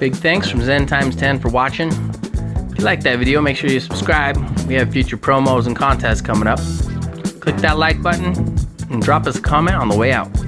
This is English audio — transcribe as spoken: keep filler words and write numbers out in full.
Big thanks from Zen times ten for watching. If you liked that video, make sure you subscribe. We have future promos and contests coming up. Click that like button and drop us a comment on the way out.